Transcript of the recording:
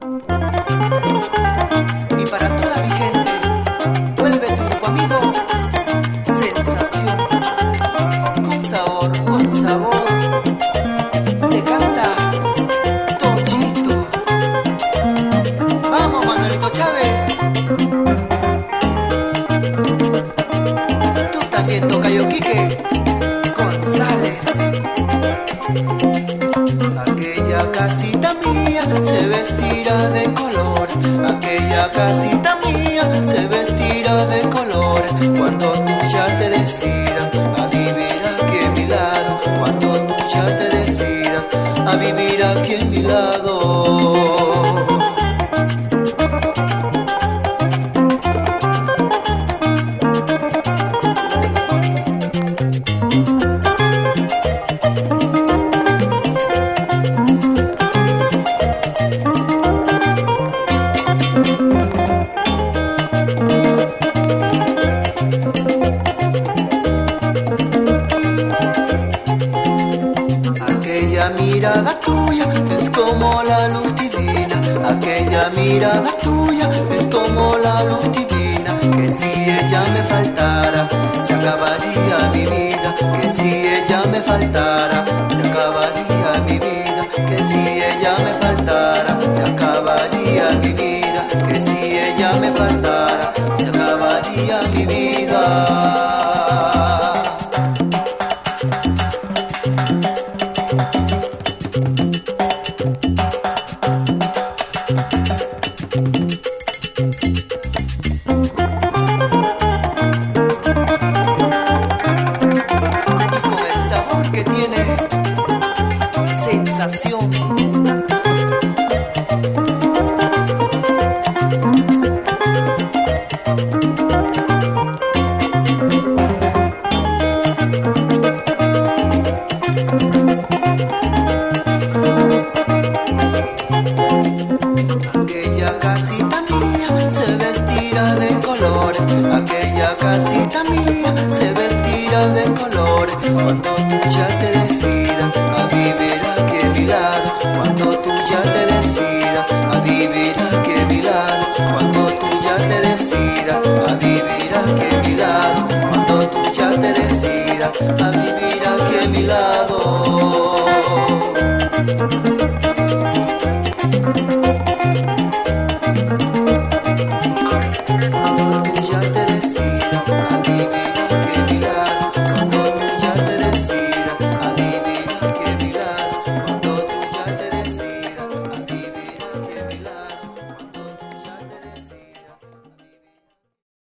Y para toda mi gente, vuelve tu grupo amigo, Sensación, con sabor, te canta Tochito. Vamos, Manuelito Chávez. Tú también toca yo, Quique González. Aquella casita mía se vestirá de color. Aquella casita mía se vestirá de color. Cuando tú ya te decidas a vivir aquí en mi lado. Cuando tú ya te decidas a vivir aquí en mi lado. Aquella mirada tuya es como la luz divina. Aquella mirada tuya es como la luz divina. Que si ella me faltara, se acabaría mi vida. Que si ella me faltara, se acabaría mi vida. Que si ella me faltara, se acabaría mi vida. Que si ella me faltara, se acabaría mi vida. Que tiene Sensación. Aquella casita mía se vestirá de color. Aquella casita mía se vestirá de color. Cuando tú ya te decidas a vivir aquí a mi lado. Cuando tú ya te